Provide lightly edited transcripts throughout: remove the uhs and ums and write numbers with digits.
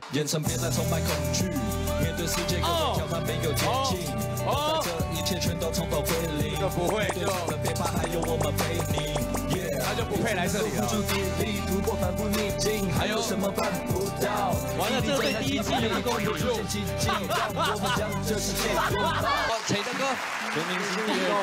眼神别再充满恐惧，面对世界各种挑战没有捷径，在这一切全都从头归零。 这不会就别怕，还有我们陪你。 他就不配来这里了。 突破反复逆境，还有什么办不到？ 完了，这对第一季一共有6 季，让我们将这世界拥抱。 谁的歌？全明星第二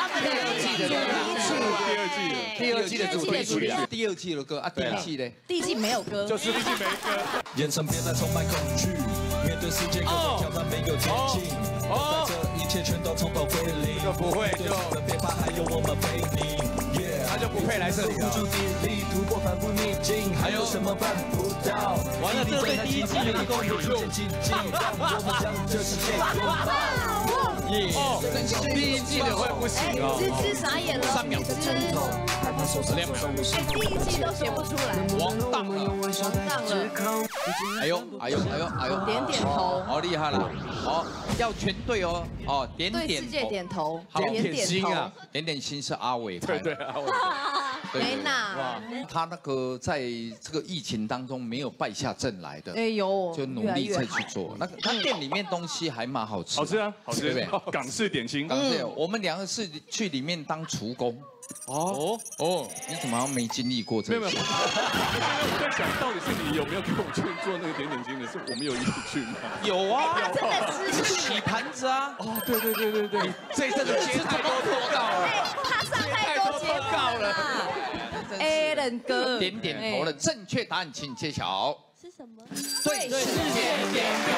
季的主题曲啊，第二季的歌啊，第一季呢？ 第一季没有歌， 就是第一季没歌。 眼神别再充满恐惧，面对世界各种挑战没有捷径，在这一切全都从头归零。 这不会就别怕，还有我们陪你。 他就不配来这里了。 突破反复逆境，还有什么办不到？ 完了，这对第一季一共有6季， 让我们将这世界拥抱。 第一季的会不行哦。 芝傻眼了，3秒钟， 2秒。 第一季都写不出来， 完蛋了，哎呦， 点点头， 好厉害了，哦，要全对哦，哦，点对世界点头，点点心啊，点点心是阿伟开的，阿伟， 没呐， 他那个在这个疫情当中没有败下阵来的， 哎呦， 就努力再去做，那个他店里面东西还蛮好吃， 好吃啊，好吃， 对不对？ 港式点心， 港式，我们2个是去里面当厨工。哦，你怎么好像没经历过这个？ 没有，我在想到底是你有没有跟我去做那个点点心的？是我们有一起去吗？ 有啊， 真的是洗盘子啊。 哦，对， 这一阵子接太多通告了， 他上太多节目了。Alan 哥， 点点头的正确答案，请揭晓。 是什么？ 对，世界点歌。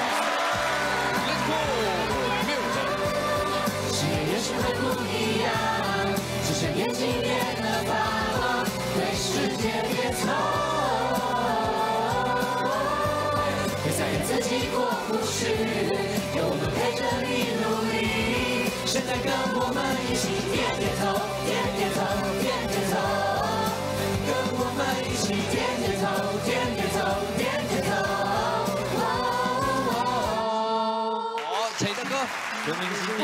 世界也是会不一样，只是眼睛变得发光，对世界别错。别再给自己过不去，有我们陪着你努力。现在跟我们一起点点头，点点头，点点头，跟我们一起点点头，点点头，点点头。 谁的歌？全明星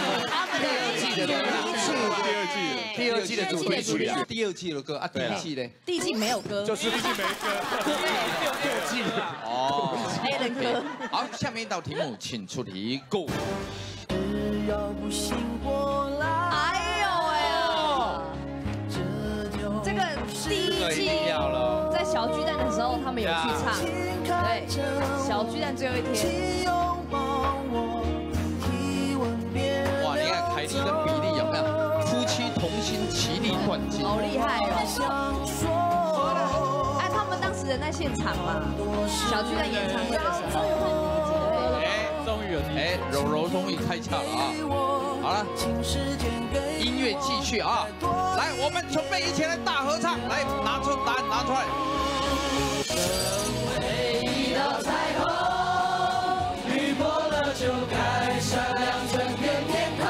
第二季的主题曲啊，第二季的歌啊，第一季呢？ 第一季没有歌， 就是第一季没歌，第二季哦 ，Alan 哥。 好，下面一道题目，请出题，Go。 哎呦喂哦，这个第一季在小巨蛋的时候，他们有去唱，对，小巨蛋最后一天。 哇，你看凯莉跟比利有没有？夫妻同心，其利断金， 好厉害哦！哎，他们当时人在现场嘛，小巨蛋演唱会的时候， 哎，终于有，哎，柔柔终于开窍了啊！好了，音乐继续啊！来，我们准备一起来大合唱，来，拿出答案，拿出来。 一道彩虹，雨过了就该闪亮春天天空，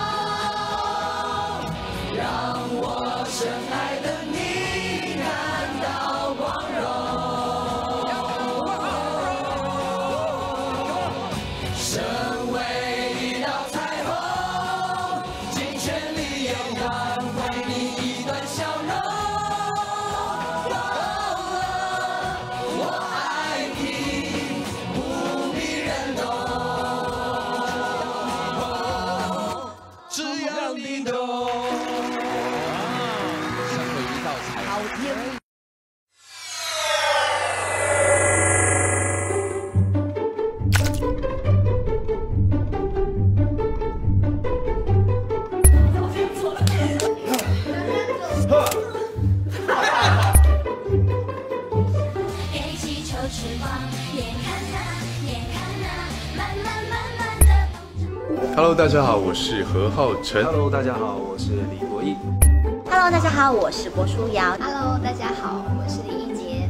让我深爱的你感到光荣。身为一道彩虹，尽全力也换回你一段笑容。我爱你，不必人懂，只要你懂。 身为一道彩虹。 好听。 给气球翅膀，别看它，别看它，慢慢慢慢的。 Hello， 大家好，我是何浩晨。 Hello， 大家好，我是李国毅。 Hello， 大家好，我是郭书瑶。 Hello， 大家好，我是李一洁。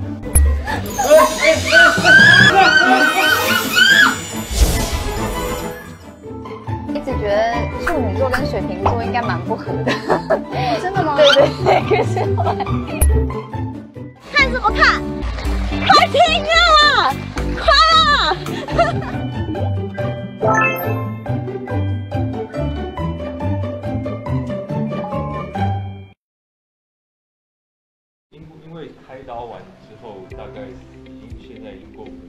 一直觉得处女座跟水瓶座应该蛮不合的。真的吗？对对对，可是后来看什么看？快停啊！快啊！ 因为开刀完之后，大概现在已经过5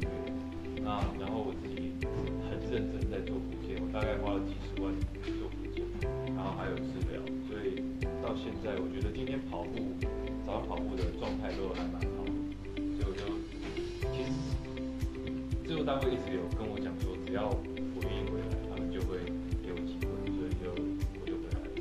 大概花了几十万做复健，然后还有治疗，所以到现在我觉得今天早上跑步的状态都还蛮好的，所以我就其实制作单位一直有跟我讲说，只要我愿意回来，他们就会给我机会，所以我就回来了。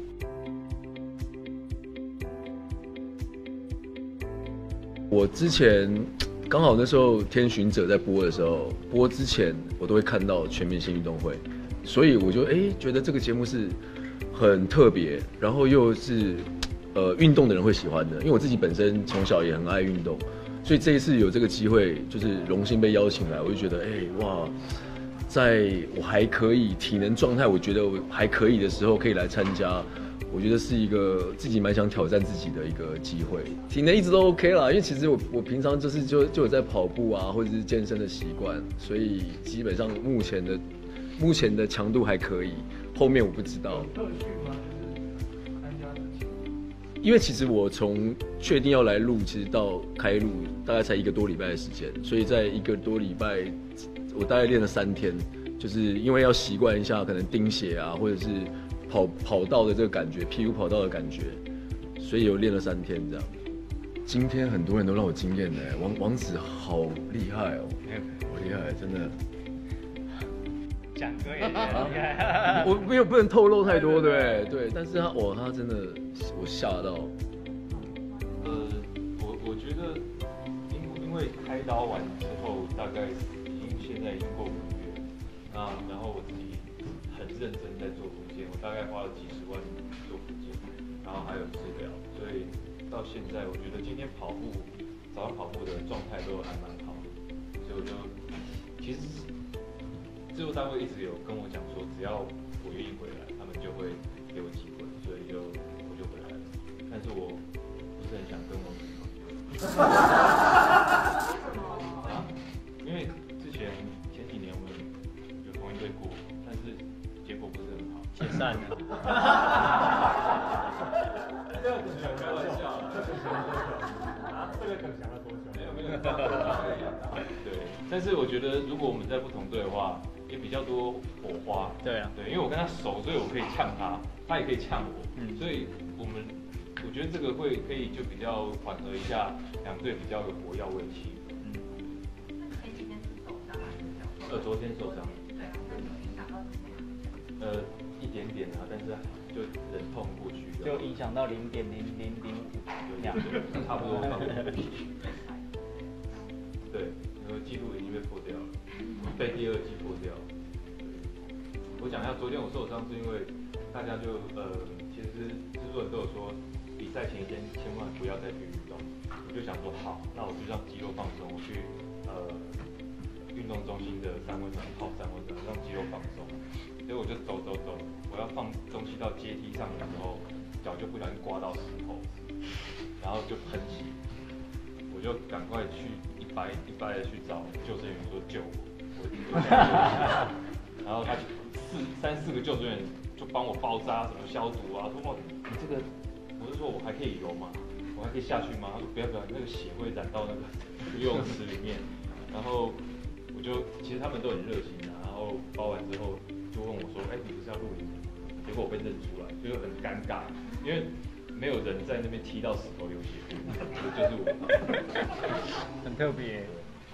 我之前刚好那时候《天巡者》在播的时候，播之前我都会看到全明星运动会，所以我就觉得这个节目是很特别，然后又是运动的人会喜欢的，因为我自己本身从小也很爱运动，所以这一次有这个机会，就是荣幸被邀请来，我就觉得哇，在我还可以体能状态，我觉得我还可以的时候可以来参加。我觉得是一个自己蛮想挑战自己的一个机会，体能一直都 OK 啦，因为其实我平常就有在跑步啊，或者是健身的习惯，所以基本上目前的强度还可以，后面我不知道。因为其实我从确定要来录，其实到开录大概才1个多礼拜的时间，所以在1个多礼拜，我大概练了3天，就是因为要习惯一下可能钉鞋啊，或者是跑道的这个感觉，屁股跑道的感觉，所以有练了3天这样。今天很多人都让我惊艳的，王子好厉害哦，好厉害，真的。 蒋哥也厉害， 我不能透露太多，对，但是他真的，我吓到。 我觉得因为开刀完之后，大概现在已经过5个月，然后我自己很认真在做复健，我大概花了几十万做复健，然后还有治疗，所以到现在我觉得今天早上跑步的状态都还蛮好的，所以我就其实制作单位一直有跟我讲说，只要我愿意回来，他们就会给我机会，所以我就回来了。但是我不是很想跟我女朋友，因为前几年我们有同一队过，但是结果不是很好， 解散了。 这个梗开玩笑， 这个梗想了多久？ 没有。对，但是我觉得如果我们在不同队的话，也比较多火花。 对啊， 对，因为我跟他熟，所以我可以呛他，他也可以呛我。所以我觉得这个可以就比较缓和一下两队比较有火药味的气氛。 所以今天是受伤还是脚？ 昨天受伤。 对，有影响到今天？ 一点点啊，但是就忍痛过去。 就影响到0.0005秒， 差不多放过去。对，因为记录已经被破掉了，被第2季破掉。我讲一下，昨天我受伤是因为大家其实制作人都有说，比赛前一天千万不要再去运动。我就想说好，那我就让肌肉放松，我去运动中心的3温暖泡3温暖，让肌肉放松。所以我就走，我要放东西到阶梯上的时候，脚就不小心刮到石头，然后就喷血，我就赶快去一掰的去找救生员说救我，然后他就3、4个救生员就帮我包扎，什么消毒啊，说你这个，我就说我还可以游吗？我还可以下去吗？他说不要，那个血会染到那个游泳池里面。然后其实他们都很热心啊，然后包完之后就问我说，你不是要录影？结果我被认出来，就很尴尬，因为没有人在那边踢到石头有血，就是我， 很特别。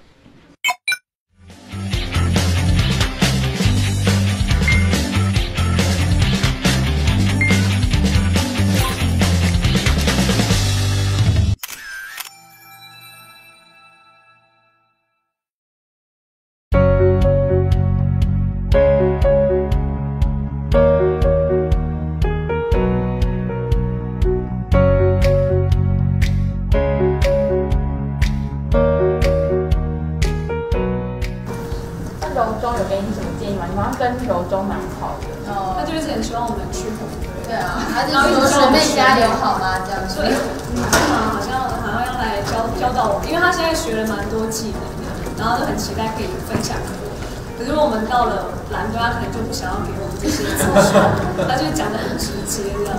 跟柔中蛮好的， 他就一直很希望我们去红队。 对啊，他就说学妹加油好吗？这样说， 好像要来教导我，因为他现在学了蛮多技能的，然后就很期待可以分享给我。可是我们到了蓝队，他可能就不想要给我们这些资讯，他就讲得很直接这样。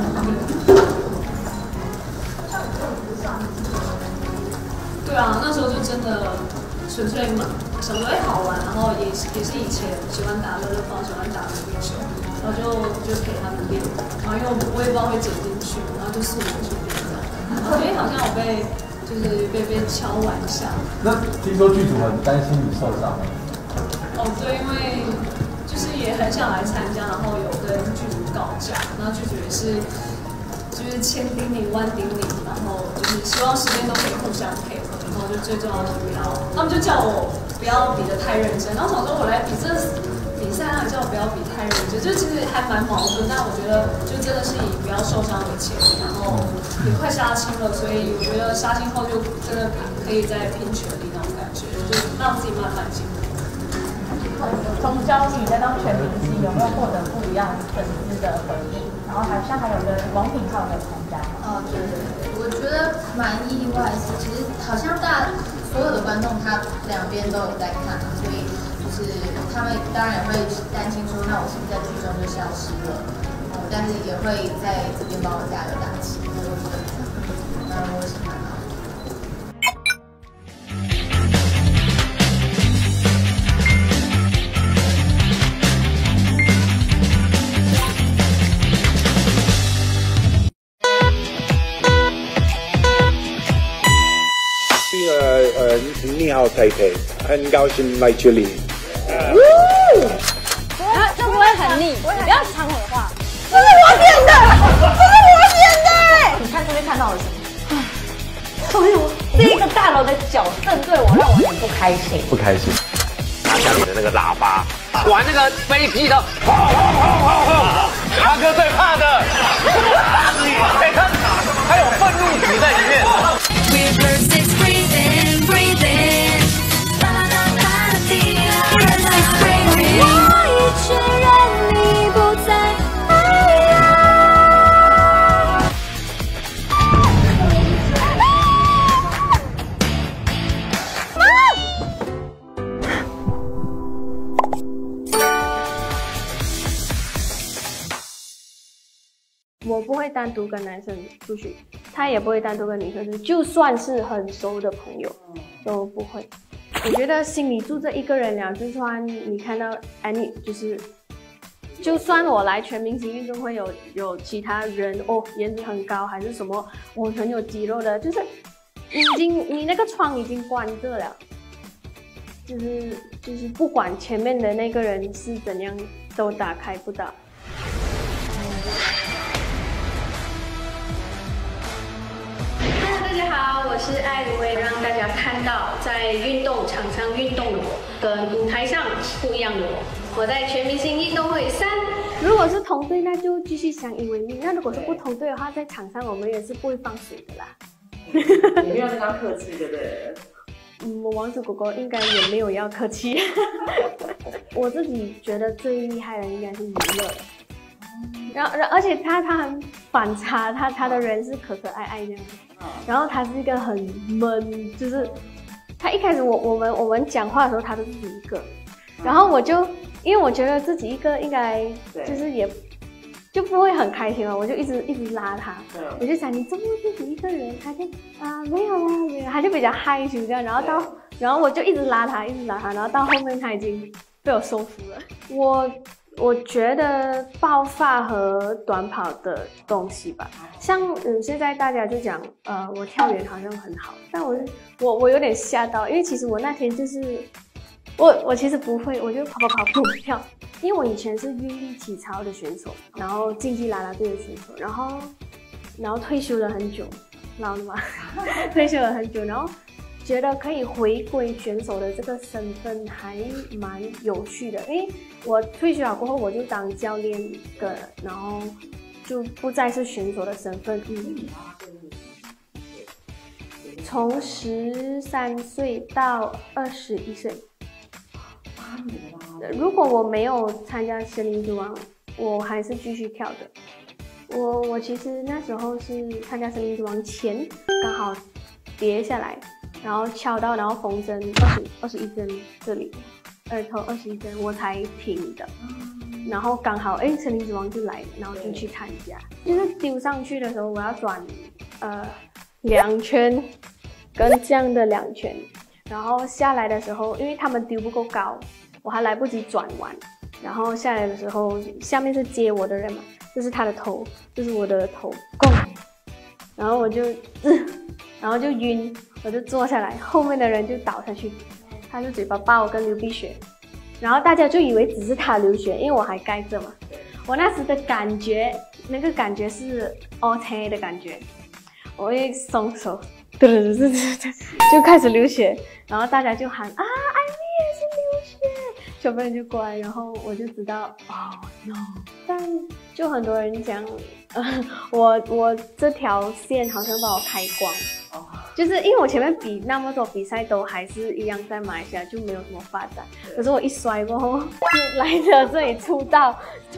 对啊，那时候就真的纯粹想说好玩，然后也是以前喜欢打乐乐棒，喜欢打篮球，然后就陪他们练，然后因为我也不知道会剪进去，然后就速度去练这样，然后好像我被敲完一下。 那听说剧组很担心你受伤。 哦，对，因为就是也很想来参加，然后有跟剧组告假，然后剧组也是就是千叮咛万叮咛，然后就是希望时间都可以互相配合，然后就最重要的不要，他们就叫我不要比得太认真，然后想说我来比这比赛，他叫我不要比太认真，就其实还蛮矛盾，但我觉得就真的是以不要受伤为前提，然后也快杀青了，所以我觉得杀青后就真的可以再拼全力那种感觉，就让自己慢慢进步。 从教你再到全明星，有没有获得不一样粉丝的回应？然后还有跟王品浩的参加。 哦，对，我觉得蛮意外的是，其实好像所有的观众他两边都有在看，所以就是他们当然也会担心说，那我是不是在剧中就消失了？但是也会在这边帮我加油打气，所以我觉得我喜欢他。 你好，佩佩，很高兴来这里。 这不会很腻，你不要抢我的话。 这是我点的，这是我点的。你看这边看到了什么？哎呦，这个大楼的角正对我，让我很不开心。 不开心。 拿家里的那个喇叭，玩那个飞机的，阿哥最怕的。哎，他有愤怒值在里面。 确认你不在爱我不会单独跟男生出去，他也不会单独跟女生出去，就算是很熟的朋友都不会。我觉得心里住着一个人了，就算你看到你就算我来全明星运动会有其他人颜值很高还是什么我很有肌肉的，就是你那个窗已经关着了，就是不管前面的那个人是怎样都打开不到。大家好，我是艾薇薇，让大家看到在运动场上运动的我，跟舞台上不一样的我。我在全明星运动会3，如果是同队，那就继续相依为命；那如果是不同队的话，在场上我们也是不会放水的啦。 你没有那张客气，对不对？ 我王子狗狗应该也没有要客气。我自己觉得最厉害的应该是娱乐。而且他很反差，他的人是可爱这样，然后他是一个很闷，就是他一开始我们讲话的时候他都是自己一个，然后因为我觉得自己一个应该就是也就不会很开心了，我就一直拉他，我就想你这么自己一个人，他就没有啦，他就比较害羞这样，然后我就一直拉他，然后到后面他已经被我收服了。我觉得爆发和短跑的东西吧，像现在大家就讲我跳远好像很好，但我有点吓到，因为其实我那天就是我其实不会，我就跑步跳，因为我以前是韵律体操的选手，然后竞技啦啦队的选手，然后退休了很久，老了嘛，退休了很久，然后觉得可以回归选手的这个身份还蛮有趣的，因为我退休了过后我就当教练的，然后就不再是选手的身份。从13岁到21岁。如果我没有参加森林之王，我还是继续跳的。我其实那时候是参加森林之王前刚好跌下来。然后敲到，然后缝针21针这里，耳头21针，我才停的。然后刚好森林之王就来了，然后就去参加。就是丢上去的时候，我要转2圈，跟这样的2圈， 然后下来的时候，因为他们丢不够高，我还来不及转弯，然后下来的时候，下面是接我的人嘛，这是他的头，这是我的头，拱，然后我就，然后就晕，我就坐下来，后面的人就倒下去，他就嘴巴爆跟流鼻血，然后大家就以为只是他流血，因为我还盖着嘛。我那时的感觉，那个感觉是 OK 的感觉，我一松手，就开始流血，然后大家就喊啊，艾米也是流血，小朋友就过来，然后我就知道哦 no， 但就很多人讲，我这条线好像把我开光。就是因为我前面比那么多比赛都还是一样在马来西亚就没有什么发展，可是我一摔过后就来了这里出道。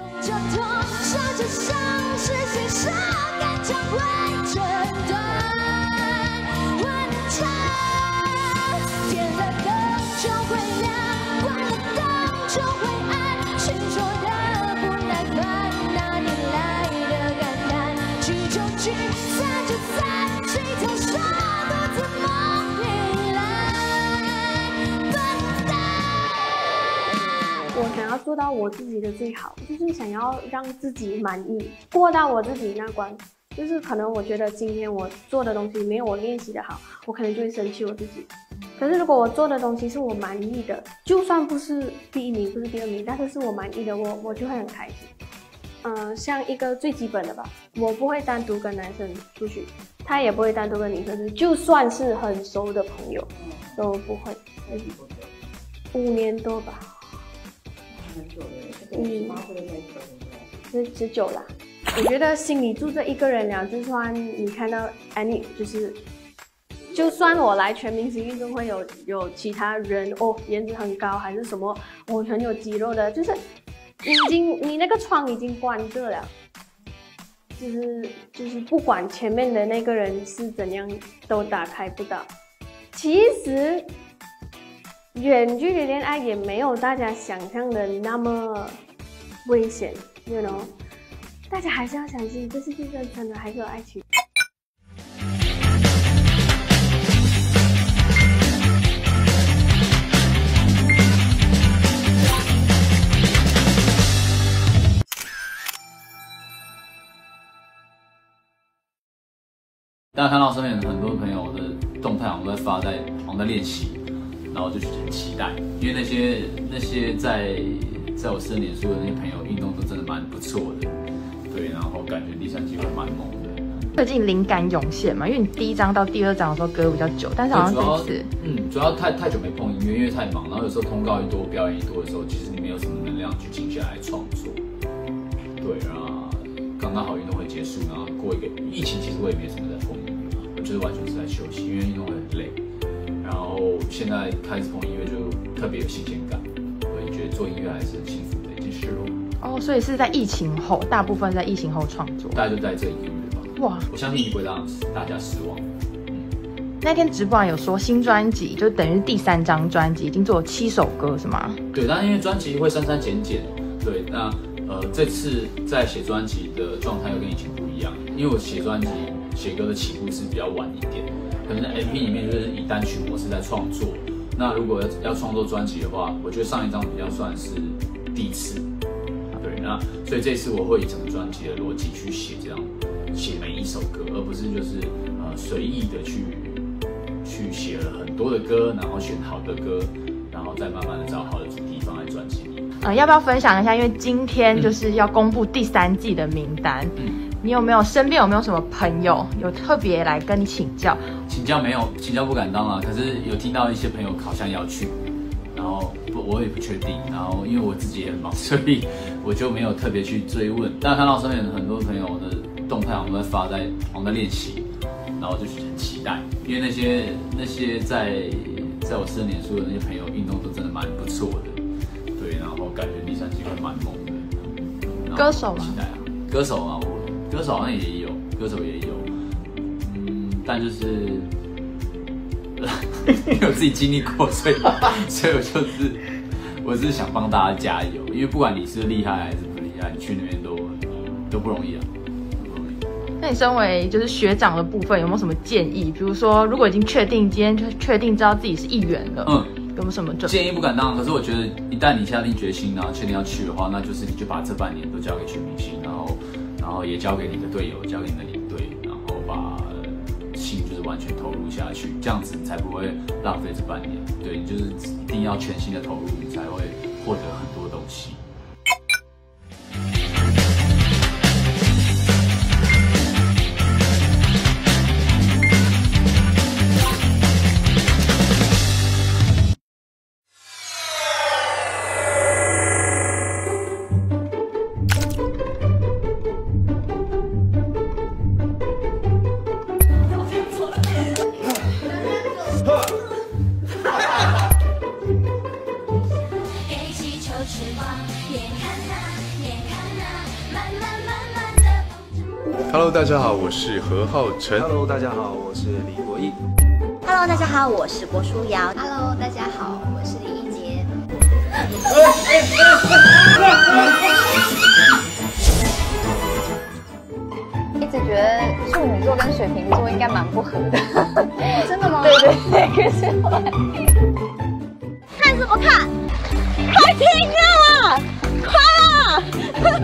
我想要做到我自己的最好，就是想要让自己满意，过到我自己那关。就是可能我觉得今天我做的东西没有我练习的好，我可能就会生气我自己。可是如果我做的东西是我满意的，就算不是第1名，不是第2名，但是是我满意的，我就会很开心。像一个最基本的吧，我不会单独跟男生出去，他也不会单独跟女生出去，就算是很熟的朋友，都不会。5年多吧。19啦。我觉得心里住着一个人了，就算你看到any，就算我来全明星运动会有其他人哦，颜值很高还是什么，我很有肌肉的，就是你那个窗已经关着了，就是不管前面的那个人是怎样，都打开不到。其实远距离恋爱也没有大家想象的那么危险 ，you know。大家还是要相信，这世界上真的还是有爱情。 大家看到身边很多朋友的动态，好像在发好像在练习，然后就很期待，因为那些在我私人脸书的那些朋友，运动都真的蛮不错的。对，然后感觉第3季会蛮猛的。 最近灵感涌现嘛，因为你第1章到第2章的时候隔比较久，但是好像这次， 主要太久没碰音乐，因为太忙，然后有时候通告一多，表演一多的时候，其实你没有什么能量去静下来创作。对啊，刚刚好运动会结束，然后过一个疫情，其实我也没什么在碰音乐，我就是完全是在休息，因为运动会很累。然后现在开始碰音乐就特别有新鲜感，我也觉得做音乐还是很幸福的一件事哦。 哦，所以是在疫情后，大部分在疫情后创作， 大概就在这1个月吧。哇，我相信你不会让大家失望。 那天直播有说新专辑就等于是第3张专辑，已经做了7首歌是吗？ 对，但是因为专辑会删删减减，对，那这次在写专辑的状态又跟以前不一样，因为我写专辑写歌的起步是比较晚一点，可能 MP 里面就是以单曲模式在创作。那如果要创作专辑的话，我觉得上一张比较算是第1次。对，那所以这次我会以整个专辑的逻辑去写写每一首歌，而不是就是随意的去写了很多的歌，然后选好的歌，然后再慢慢的找好的主题放在专辑里。 要不要分享一下？因为今天就是要公布第3季的名单，你身边有没有什么朋友有特别来跟你请教？ 请教没有，请教不敢当啊，可是有听到一些朋友好像要去。然后我也不确定，然后因为我自己也很忙，所以我就没有特别去追问。但看到身边很多朋友的动态，好像在发好像在练习，然后就很期待，因为那些在我私人脸书的那些朋友，运动都真的蛮不错的。对，然后感觉第3季会蛮猛的。 歌手吗？ 期待啊，歌手啊，歌手好像也有，歌手也有，但就是。因为我自己经历过，所以我是想帮大家加油，因为不管你是厉害还是不厉害，你去那边都不容易啊，不容易。 那你身为就是学长的部分，有没有什么建议？比如说，如果已经确定今天就确定知道自己是议员了，有没有什么准备？ 建议不敢当，可是我觉得一旦你下定决心啊，确定要去的话，那就是你就把这半年都交给全明星，然后也交给你的队友，交给你的领队，然后把心就是完全投入下去，这样子你才不会浪费这半年。对，你就是一定要全心的投入，你才会获得很多东西。 Hello， 大家好，我是何浩晨。 Hello， 大家好，我是李国毅。 Hello， 大家好，我是郭书瑶。Hello， 大家好，我是李一杰。一直觉得处女座跟水瓶座应该蛮不合的。真的吗？对对对，可是后来看什么看？快停啊！快啊！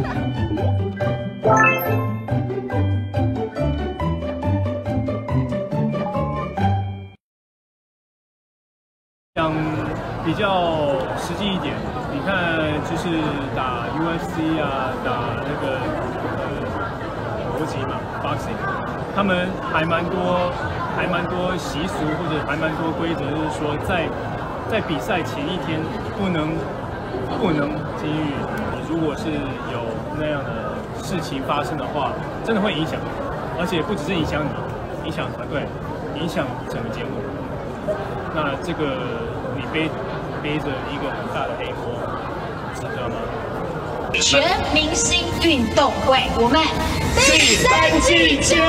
讲比较实际一点，你看就是打 UFC 啊，打那个搏击嘛 ，boxing， 他们还蛮多习俗或者还蛮多规则，就是说在比赛前一天不能给予你，如果是有那样的事情发生的话，真的会影响，而且不只是影响你，影响团队，影响整个节目。那这个你背着一个很大的黑锅，值得吗？ 全明星运动会，我们第3季见！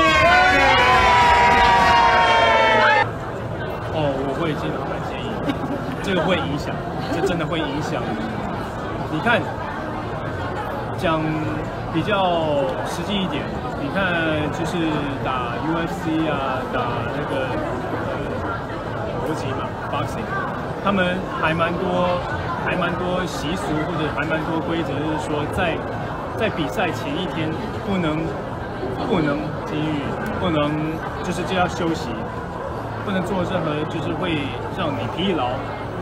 哦，我会经常建议，这个会影响，这真的会影响。你看，讲比较实际一点，你看就是打 UFC 啊，打那个搏击嘛 ，boxing， 他们还蛮多习俗或者还蛮多规则，就是说在比赛前一天不能给予，不能就要休息，不能做任何就是会让你疲劳，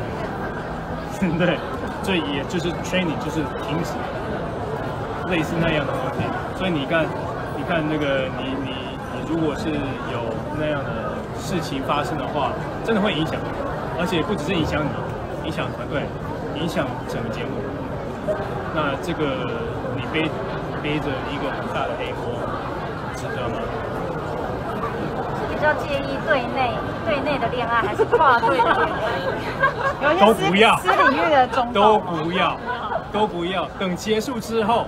对，所以也就是 training 就是停止，类似那样的东西。所以你看那个你如果是有那样的事情发生的话，真的会影响，而且不只是影响你，影响团队，影响整个节目。那这个你背着一个很大的黑锅，值得吗？ 比较介意对内的恋爱，还是跨队的恋爱？ 都不要， 私领域的中都不要。等结束之后，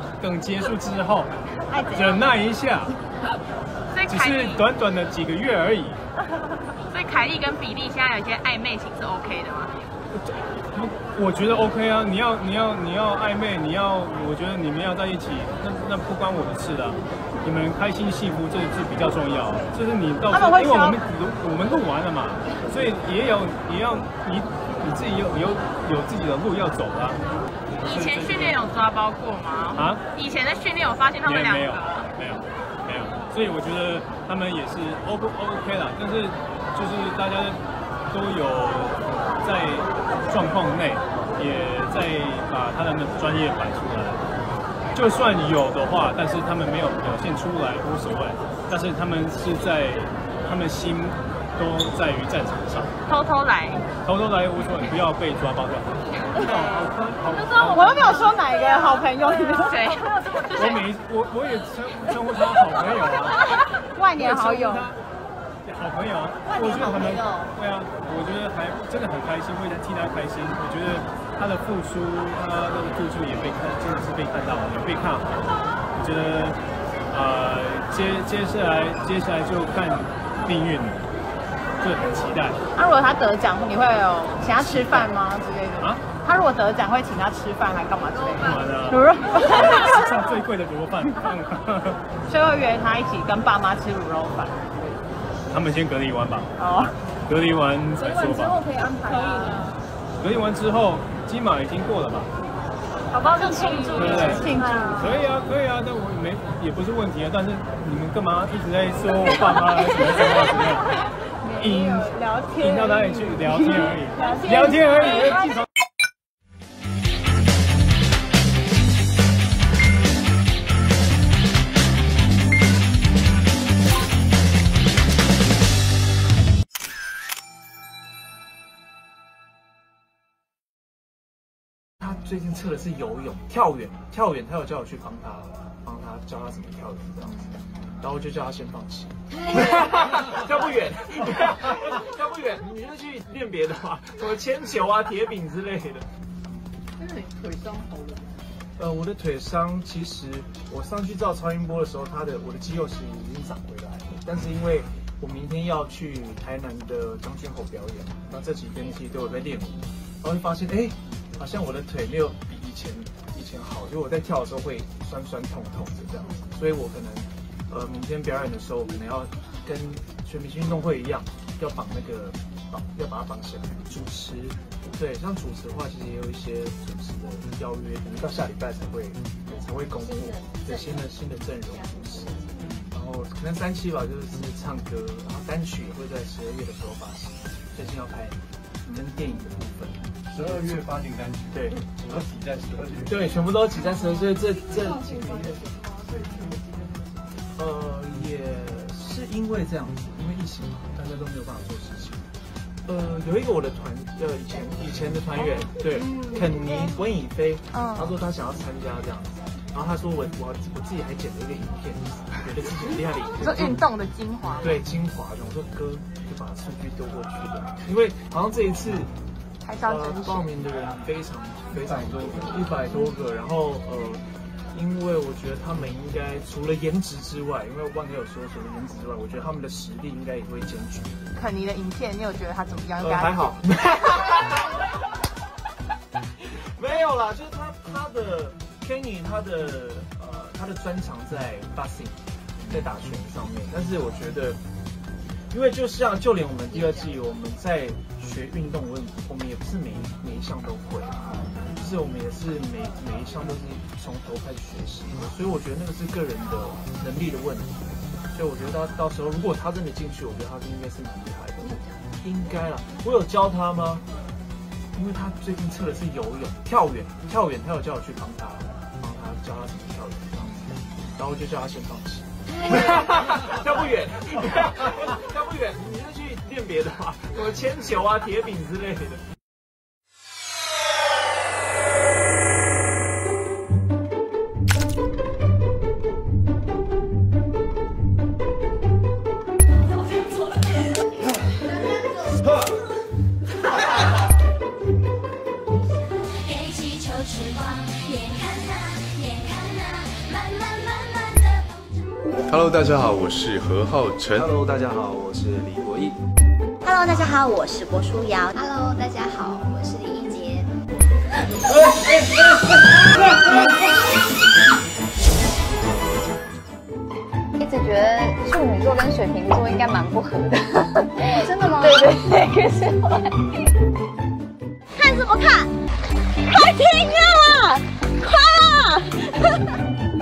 忍耐一下，只是短短的几个月而已。 所以凯莉跟比利现在有一些暧昧情是 OK 的吗？ 我觉得 OK 啊，你要暧昧，我觉得你们要在一起，那不关我的事的，你们开心幸福这是比较重要。就是你到时候，因为我们录完了嘛，所以也要你自己有自己的路要走的。 以前训练有抓包过吗？啊？以前的训练有发现他们两个？ 没有。所以我觉得他们也是 OK 啦，但是就是大家都有在状况内，也在把他们的专业摆出来。就算有的话，但是他们没有表现出来无所谓，但是他们心都在于战场上。 偷偷来无所谓，不要被抓包掉。 我又没有说哪一个好朋友，你们谁？ 我也称呼他好朋友啊， 万年好友。 好朋友，我觉得他们对啊，我觉得还真的很开心，为他替他开心。我觉得他的付出也真的是被看到了，也被看好。我觉得接下来就看命运了，就很期待。 那如果他得奖，你会有请他吃饭吗之类的？啊？ 他如果得奖会请他吃饭还干嘛之类的？ 卤肉饭，史上最贵的卤肉饭。 所以会约他一起跟爸妈吃卤肉饭。 他们先隔离完吧。 哦。 隔离完才说吧。 之后可以安排啊。 隔离完之后，金马已经过了吧？ 宝宝就庆祝， 对不对？ 庆祝。 可以啊，可以啊，但我也不是问题啊。但是你们干嘛一直在说我爸妈什么？ 聊天。 引到哪里去？聊天而已。聊天而已。 他最近测的是游泳、跳远，他有叫我去帮他教他怎么跳远这样子，然后我就叫他先放弃，跳不远，跳不远，你就去练别的嘛，什么铅球啊、铁饼之类的。 那你腿伤好了？ 我的腿伤其实我上去照超音波的时候，我的肌肉是已经长回来了，但是因为我明天要去台南的张君侯表演，那这几天其实都有在练舞，然后就发现好像我的腿没有比以前好，就我在跳的时候会酸痛的这样子，所以我可能明天表演的时候，我可能要跟全明星运动会一样，要把它绑起来。主持，对，像主持的话，其实也有一些主持的邀约，可能到下礼拜才会公布对新的阵容主持，然后可能3期吧，就是唱歌，然后单曲也会在12月的时候发行，最近要拍跟电影的部分。 12月发行单曲，对，全部都挤在12月。 对，全部都挤在12月，所以这几个月，也是因为这样子，因为疫情嘛，大家都没有办法做事情。有一个我的以前的团员，对，肯尼温以飞，他说他想要参加这样子，然后他说我自己还剪了一个影片，觉得自己很厉害的影片， 说运动的精华， 对，精华的，我说哥就把数据丢过去的，因为好像这一次。报名的人非常多，100多个，然后因为我觉得他们应该除了颜值之外，因为万哥有说除了颜值之外，我觉得他们的实力应该也会兼具。 肯尼的影片，你有觉得他怎么样？ 还好。没有啦，就是他的 Kenny 他的专长在 boxing， 在打拳上面，但是我觉得。因为就连我们第2季我们在学运动，我们也不是每一项都会，就是我们也是每一项都是从头开始学习的，所以我觉得那个是个人的能力的问题，所以我觉得到时候如果他真的进去，我觉得他应该是蛮厉害的，应该啦。我有教他吗？因为他最近测的是游泳、跳远，他有叫我去帮他教他怎么跳远这样子，然后我就叫他先放弃。跳不远，你就去练别的嘛，什么铅球啊、铁饼之类的。 给气球翅膀，眼看那，慢慢。 Hello， 大家好，我是何浩晨。 Hello， 大家好，我是李国毅。 Hello， 大家好，我是郭书瑶。Hello， 大家好，我是李一杰。一直觉得处女座跟水瓶座应该蛮不合的。真的吗？对，可是后来看什么看？快停啊！快啊！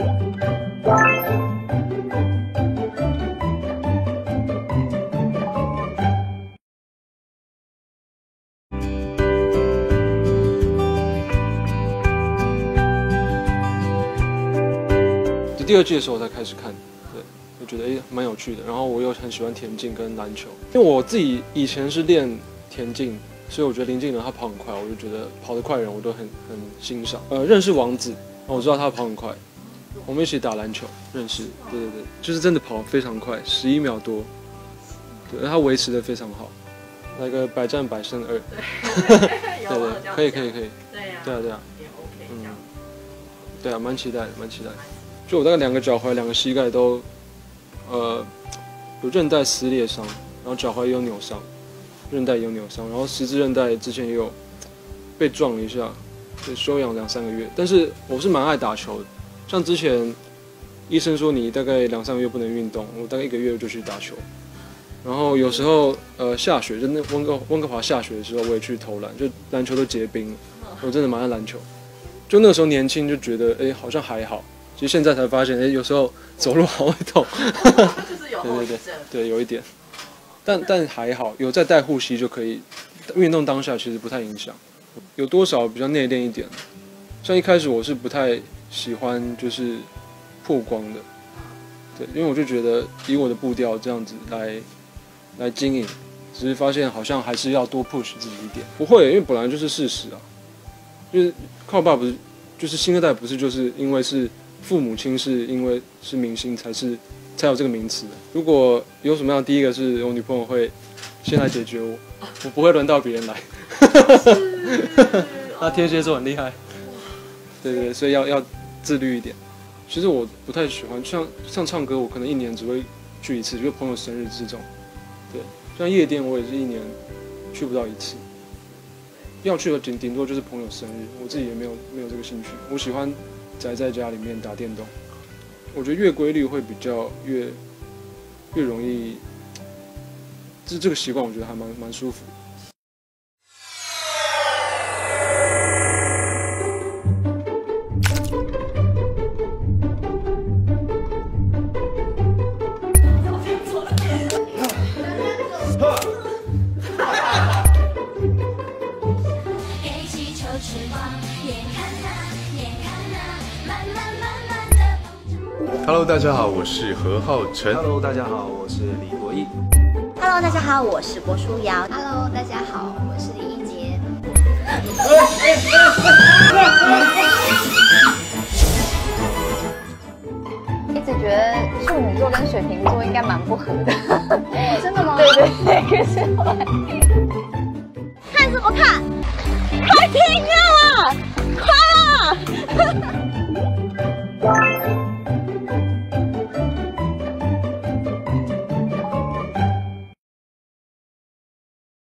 第2季的时候我才开始看，对，我觉得蛮有趣的。然后我又很喜欢田径跟篮球，因为我自己以前是练田径，所以我觉得林敬仁他跑很快，我就觉得跑得快的人我都很欣赏。认识王子，我知道他跑很快，我们一起打篮球认识，对，就是真的跑非常快，11秒多，对，他维持得非常好，那个100战100胜2，对，可以，对啊，对啊，蛮期待的。就我大概2个脚踝、2个膝盖都，有韧带撕裂伤，然后脚踝也有扭伤，韧带也有扭伤，然后十字韧带之前也有被撞了一下，对，休养2-3个月。但是我是蛮爱打球的，像之前医生说你大概2-3个月不能运动，我大概1个月就去打球。然后有时候下雪，就那温哥华下雪的时候，我也去投篮，就篮球都结冰了。我真的蛮爱篮球，就那个时候年轻就觉得好像还好，其实现在才发现有时候走路好会痛。 就是有后遗症。 对，有一点，但还好，有在带护膝就可以。运动当下其实不太影响，有多少比较内敛一点。像一开始我是不太喜欢就是曝光的，对，因为我就觉得以我的步调这样子来经营，只是发现好像还是要多 push 自己一点。不会，因为本来就是事实啊，就是靠爸不是，就是新二代不是就是因为是父母亲是因为是明星才有这个名词的。如果有什么样，第一个是我女朋友会先来解决我不会轮到别人来。他天蝎座很厉害，对，所以要自律一点。其实我不太喜欢像唱歌，我可能1年只会去1次，就是朋友生日这种。对，像夜店我也是1年去不到1次。要去的顶多就是朋友生日，我自己也没有这个兴趣。我喜欢宅在家里面打电动。我觉得越规律会比较越容易，这个习惯我觉得还蛮舒服。 Hello， 大家好，我是何浩晨。 Hello， 大家好，我是李国毅。 Hello， 大家好，我是郭书瑶。Hello， 大家好，我是李一杰。一直觉得处女座跟水瓶座应该蛮不合的。真的吗？对，可是后来看什么看？快停啊！快啊！